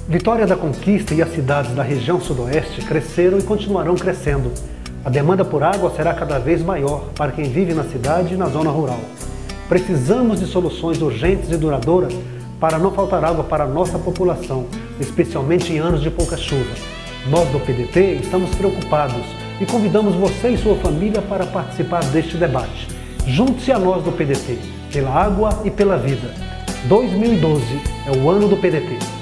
Vitória da Conquista e as cidades da região sudoeste cresceram e continuarão crescendo. A demanda por água será cada vez maior para quem vive na cidade e na zona rural. Precisamos de soluções urgentes e duradouras para não faltar água para a nossa população, especialmente em anos de pouca chuva. Nós do PDT estamos preocupados e convidamos você e sua família para participar deste debate. Junte-se a nós do PDT, pela água e pela vida. 2012 é o ano do PDT.